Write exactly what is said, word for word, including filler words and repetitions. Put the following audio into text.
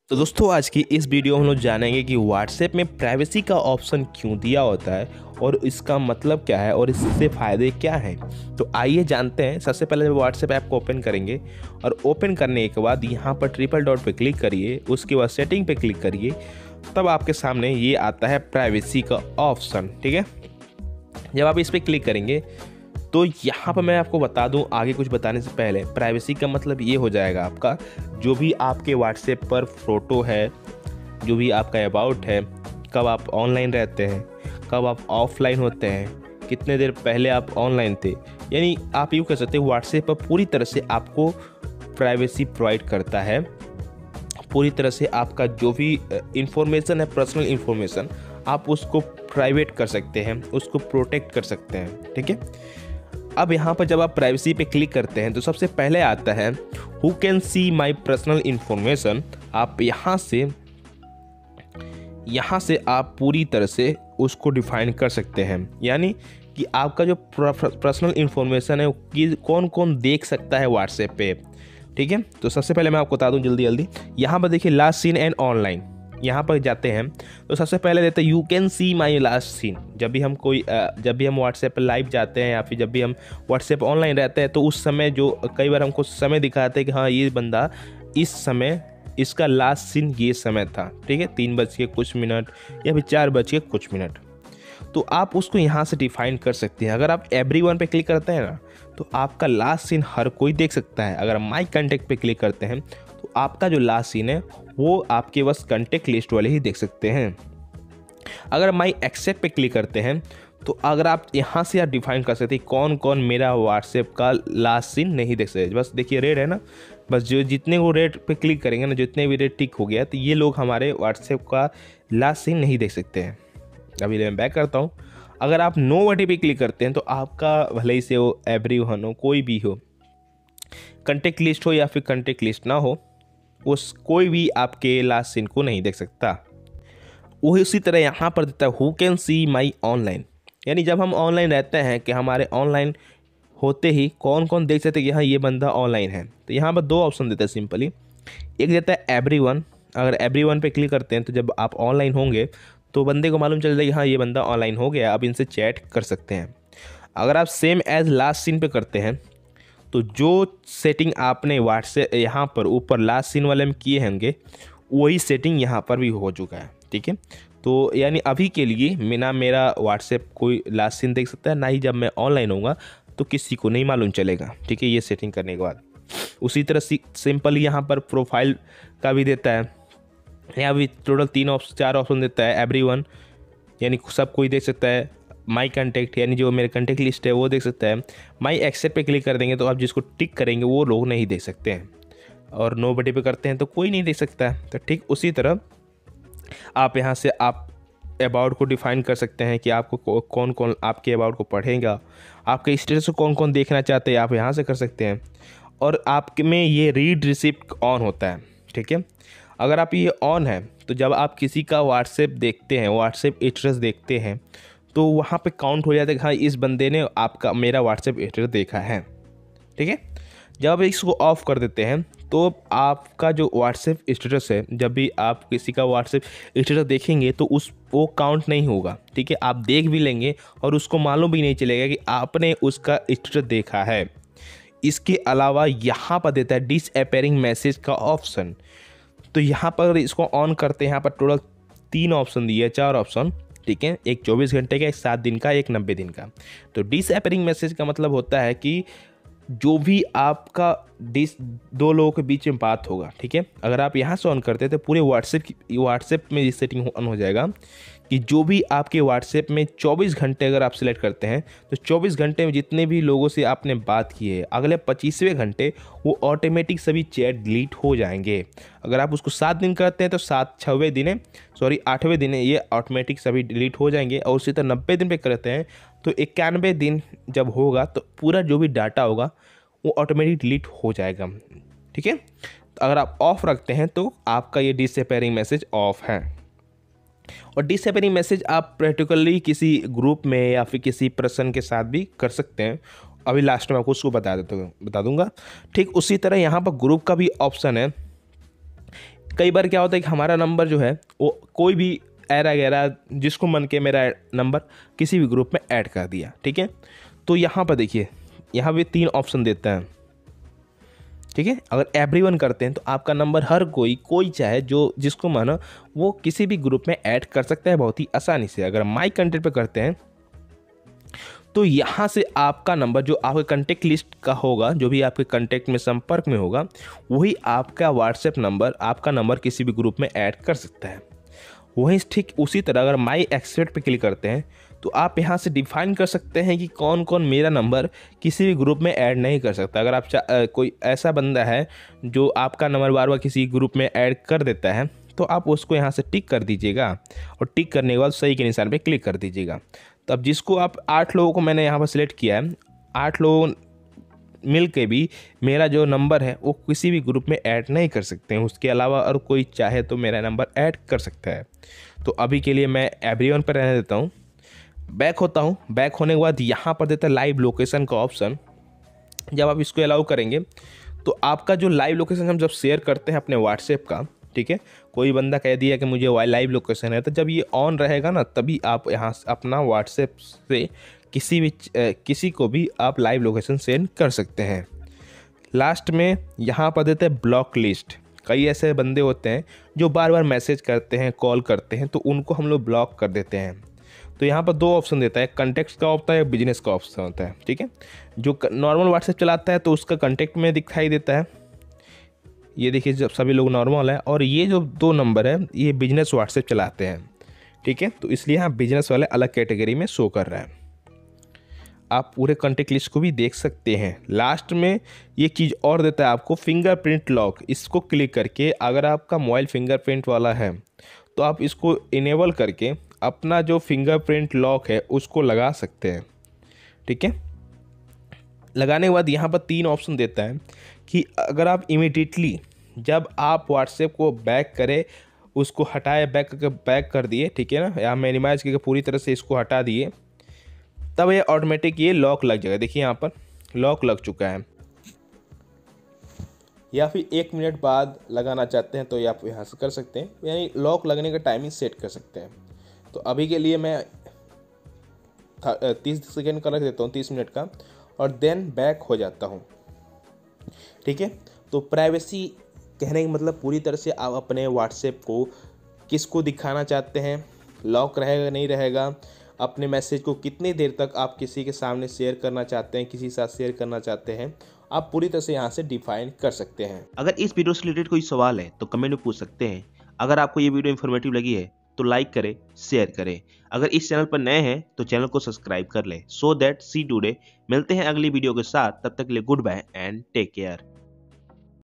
तो दोस्तों आज की इस वीडियो में हम लोग जानेंगे कि व्हाट्सएप में प्राइवेसी का ऑप्शन क्यों दिया होता है और इसका मतलब क्या है और इससे फ़ायदे क्या हैं। तो आइए जानते हैं। सबसे पहले जब व्हाट्सएप ऐप को ओपन करेंगे और ओपन करने के बाद यहाँ पर ट्रिपल डॉट पे क्लिक करिए, उसके बाद सेटिंग पे क्लिक करिए, तब आपके सामने ये आता है प्राइवेसी का ऑप्शन। ठीक है, जब आप इस पर क्लिक करेंगे तो यहाँ पर मैं आपको बता दूं, आगे कुछ बताने से पहले, प्राइवेसी का मतलब ये हो जाएगा आपका जो भी आपके व्हाट्सएप पर फ़ोटो है, जो भी आपका अबाउट है, कब आप ऑनलाइन रहते हैं, कब आप ऑफलाइन होते हैं, कितने देर पहले आप ऑनलाइन थे, यानी आप यूँ कह सकते हैं व्हाट्सएप पर पूरी तरह से आपको प्राइवेसी प्रोवाइड करता है। पूरी तरह से आपका जो भी इंफॉर्मेशन है, पर्सनल इंफॉर्मेशन, आप उसको प्राइवेट कर सकते हैं, उसको प्रोटेक्ट कर सकते हैं। ठीक है, अब यहाँ पर जब आप प्राइवेसी पे क्लिक करते हैं तो सबसे पहले आता है who can see my personal information. आप यहाँ से यहाँ से आप पूरी तरह से उसको डिफाइन कर सकते हैं, यानी कि आपका जो पर्सनल इंफॉर्मेशन है कि कौन कौन देख सकता है व्हाट्सएप पे। ठीक है, तो सबसे पहले मैं आपको बता दूं जल्दी जल्दी, यहाँ पर देखिए लास्ट सीन एंड ऑनलाइन, यहाँ पर जाते हैं तो सबसे पहले देते हैं you can see my last seen. जब भी हम कोई जब भी हम व्हाट्सएप पर लाइव जाते हैं या फिर जब भी हम व्हाट्सएप ऑनलाइन रहते हैं तो उस समय जो कई बार हमको समय दिखाते हैं कि हाँ ये बंदा इस समय, इसका लास्ट सीन ये समय था। ठीक है, तीन बज के कुछ मिनट या फिर चार बज के कुछ मिनट, तो आप उसको यहाँ से डिफाइन कर सकते हैं। अगर आप एवरीवन पे क्लिक करते हैं ना तो आपका लास्ट सीन हर कोई देख सकता है। अगर माई कॉन्टैक्ट पे क्लिक करते हैं तो आपका जो लास्ट सीन है वो आपके बस कॉन्टैक्ट लिस्ट वाले ही देख सकते हैं। अगर माई एक्सेप्ट पे क्लिक करते हैं तो अगर आप यहाँ से आप डिफाइन कर सकते हैं कौन कौन मेरा व्हाट्सएप का लास्ट सीन नहीं देख सकते। बस देखिए रेड है ना, बस जो जितने वो रेड पे क्लिक करेंगे ना, जितने भी रेड टिक हो गया तो ये लोग हमारे व्हाट्सएप का लास्ट सीन नहीं देख सकते हैं। अभी मैं बैक करता हूँ। अगर आप नो बटन पे क्लिक करते हैं तो आपका भले ही से वो एवरीवन हो, कोई भी हो, कॉन्टैक्ट लिस्ट हो या फिर कॉन्टैक्ट लिस्ट ना हो, उस कोई भी आपके लास्ट सीन को नहीं देख सकता। वही उसी तरह यहाँ पर देता है who can see my online, यानी जब हम ऑनलाइन रहते हैं कि हमारे ऑनलाइन होते ही कौन कौन देख सकते हैं कि हाँ ये बंदा ऑनलाइन है। तो यहाँ पर दो ऑप्शन देता है सिंपली, एक देता है एवरीवन। अगर एवरीवन पे क्लिक करते हैं तो जब आप ऑनलाइन होंगे तो बंदे को मालूम चल जाएगा कि हाँ ये बंदा ऑनलाइन हो गया, आप इनसे चैट कर सकते हैं। अगर आप सेम एज लास्ट सीन पे करते हैं तो जो सेटिंग आपने व्हाट्सएप यहाँ पर ऊपर लास्ट सीन वाले में किए होंगे वही सेटिंग यहाँ पर भी हो चुका है। ठीक है, तो यानी अभी के लिए मेरा मेरा व्हाट्सएप कोई लास्ट सीन देख सकता है, ना ही जब मैं ऑनलाइन होऊंगा तो किसी को नहीं मालूम चलेगा। ठीक है, ये सेटिंग करने के बाद उसी तरह सिंपल यहाँ पर प्रोफाइल का भी देता है। यहाँ भी टोटल तीन ऑप्शन चार ऑप्शन देता है। एवरीवन यानी सब कोई देख सकता है। माई कॉन्टैक्ट यानी जो मेरे कॉन्टैक्ट लिस्ट है वो देख सकता है। माई एक्सेप्ट पे क्लिक कर देंगे तो आप जिसको टिक करेंगे वो लोग नहीं देख सकते हैं, और नो बटन पे करते हैं तो कोई नहीं देख सकता है। तो ठीक उसी तरह आप यहाँ से आप अबाउट को डिफाइन कर सकते हैं कि आपको कौन कौन आपके अबाउट को पढ़ेगा, आपके स्टेटस को कौन कौन देखना चाहते हैं, आप यहाँ से कर सकते हैं। और आपके में ये रीड रिसिप्ट ऑन होता है। ठीक है, अगर आप ये ऑन है तो जब आप किसी का व्हाट्सएप देखते हैं, व्हाट्सएप स्टेटस देखते हैं, तो वहाँ पे काउंट हो जाता है कि हाँ इस बंदे ने आपका मेरा व्हाट्सएप स्टेटस देखा है। ठीक है, जब आप इसको ऑफ कर देते हैं तो आपका जो व्हाट्सएप स्टेटस है, जब भी आप किसी का व्हाट्सएप स्टेटस देखेंगे तो उस वो काउंट नहीं होगा। ठीक है, आप देख भी लेंगे और उसको मालूम भी नहीं चलेगा कि आपने उसका स्टेटस देखा है। इसके अलावा यहाँ पर देता है डिसअपेयरिंग मैसेज का ऑप्शन। तो यहाँ पर इसको ऑन करते हैं, यहाँ पर टोटल तीन ऑप्शन दिए, चार ऑप्शन। ठीक है, एक चौबीस घंटे का, एक सात दिन का, एक नब्बे दिन का। तो डिसअपेयरिंग मैसेज का मतलब होता है कि जो भी आपका डिस दो लोगों के बीच में बात होगा। ठीक है, अगर आप यहाँ से ऑन करते हैं तो पूरे व्हाट्सएप व्हाट्सएप में ये सेटिंग ऑन हो जाएगा कि जो भी आपके व्हाट्सएप में चौबीस घंटे अगर आप सिलेक्ट करते हैं तो चौबीस घंटे में जितने भी लोगों से आपने बात की है, अगले पच्चीसवें घंटे वो ऑटोमेटिक सभी चैट डिलीट हो जाएंगे। अगर आप उसको सात दिन करते हैं तो सात छवें दिन सॉरी आठवें दिन ये ऑटोमेटिक सभी डिलीट हो जाएंगे। और उसी तरह नब्बे दिन पे करते हैं तो इक्यानवे दिन जब होगा तो पूरा जो भी डाटा होगा वो ऑटोमेटिक डिलीट हो जाएगा। ठीक है, तो अगर आप ऑफ रखते हैं तो आपका ये डिसअपेयरिंग मैसेज ऑफ है। और डिसअपेयरिंग मैसेज आप प्रैक्टिकली किसी ग्रुप में या फिर किसी पर्सन के साथ भी कर सकते हैं। अभी लास्ट में आपको उसको बता देता हूँ बता दूंगा। ठीक उसी तरह यहाँ पर ग्रुप का भी ऑप्शन है। कई बार क्या होता है कि हमारा नंबर जो है वो कोई भी ऐरा गैरा जिसको मन के मेरा नंबर किसी भी ग्रुप में ऐड कर दिया, ठीक है। तो यहाँ पर देखिए, यहाँ पे तीन ऑप्शन देता है, ठीक है। अगर एवरीवन करते हैं तो आपका नंबर हर कोई कोई चाहे जो जिसको मानो वो किसी भी ग्रुप में ऐड कर सकता है बहुत ही आसानी से। अगर माई कंटेंट पे करते हैं तो यहाँ से आपका नंबर जो आपके कंटेक्ट लिस्ट का होगा, जो भी आपके कंटेक्ट में संपर्क में होगा, वही आपका व्हाट्सएप नंबर आपका नंबर किसी भी ग्रुप में ऐड कर सकता है। वहीं ठीक उसी तरह अगर माई एक्सेप्ट पे क्लिक करते हैं तो आप यहाँ से डिफाइन कर सकते हैं कि कौन कौन मेरा नंबर किसी भी ग्रुप में ऐड नहीं कर सकता। अगर आप आ, कोई ऐसा बंदा है जो आपका नंबर बार बार किसी ग्रुप में ऐड कर देता है तो आप उसको यहाँ से टिक कर दीजिएगा और टिक करने के बाद सही के निशान पे क्लिक कर दीजिएगा। तो अब जिसको आप आठ लोगों को मैंने यहाँ पर सिलेक्ट किया है, आठ लोग मिल के भी मेरा जो नंबर है वो किसी भी ग्रुप में ऐड नहीं कर सकते हैं। उसके अलावा और कोई चाहे तो मेरा नंबर ऐड कर सकता है। तो अभी के लिए मैं एवरीवन पर रहने देता हूँ। बैक होता हूँ। बैक होने के बाद यहाँ पर देता है लाइव लोकेशन का ऑप्शन। जब आप इसको अलाउ करेंगे तो आपका जो लाइव लोकेशन हम जब शेयर करते हैं अपने व्हाट्सएप का, ठीक है, कोई बंदा कह दिया कि मुझे वाई लाइव लोकेशन है, तो जब ये ऑन रहेगा ना तभी आप यहाँ अपना व्हाट्सएप से किसी भी किसी को भी आप लाइव लोकेशन सेंड कर सकते हैं। लास्ट में यहाँ पर देते हैं ब्लॉक लिस्ट। कई ऐसे बंदे होते हैं जो बार बार मैसेज करते हैं, कॉल करते हैं, तो उनको हम लोग ब्लॉक कर देते हैं। तो यहाँ पर दो ऑप्शन देता है, कॉन्टैक्ट्स का होता है, बिजनेस का ऑप्शन होता है, ठीक है। जो नॉर्मल व्हाट्सएप चलाता है तो उसका कॉन्टैक्ट में दिखाई देता है, ये देखिए जब सभी लोग नॉर्मल है। और ये जो दो नंबर है ये बिजनेस व्हाट्सएप चलाते हैं, ठीक है, तो इसलिए यहाँ बिजनेस वाले अलग कैटेगरी में शो कर रहा है। आप पूरे कॉन्टैक्ट लिस्ट को भी देख सकते हैं। लास्ट में ये चीज़ और देता है आपको, फिंगरप्रिंट लॉक। इसको क्लिक करके अगर आपका मोबाइल फिंगरप्रिंट वाला है तो आप इसको इनेबल करके अपना जो फिंगरप्रिंट लॉक है उसको लगा सकते हैं, ठीक है। लगाने के बाद यहाँ पर तीन ऑप्शन देता है कि अगर आप इमीडिएटली जब आप व्हाट्सएप को बैक करें, उसको हटाए बैक करके बैक कर दिए, ठीक है ना, या मिनिमाइज करके पूरी तरह से इसको हटा दिए, तब ये ऑटोमेटिक ये लॉक लग जाएगा। देखिए यहाँ पर लॉक लग चुका है। या फिर एक मिनट बाद लगाना चाहते हैं तो ये आप यहाँ से कर सकते हैं, यानी लॉक लगने का टाइमिंग सेट कर सकते हैं। तो अभी के लिए मैं तीस सेकेंड का रख देता हूँ, तीस मिनट का, और देन बैक हो जाता हूँ, ठीक है। तो प्राइवेसी कहने का मतलब पूरी तरह से आप अपने व्हाट्सएप को किसको दिखाना चाहते हैं, लॉक रहेगा नहीं रहेगा, अपने मैसेज को कितनी देर तक आप किसी के सामने शेयर करना चाहते हैं, किसी के साथ शेयर करना चाहते हैं, आप पूरी तरह से यहाँ से डिफाइन कर सकते हैं। अगर इस वीडियो से रिलेटेड कोई सवाल है तो कमेंट में पूछ सकते हैं। अगर आपको ये वीडियो इन्फॉर्मेटिव लगी है तो लाइक करें, शेयर करें। अगर इस चैनल पर नए हैं तो चैनल को सब्सक्राइब कर लें। So that see today. मिलते हैं अगली वीडियो के साथ, तब तक के लिए good bye and take care.